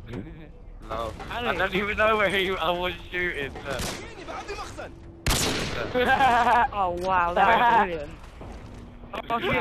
No. I don't even know where I was shooting. Oh wow, that was brilliant. Oh, shit.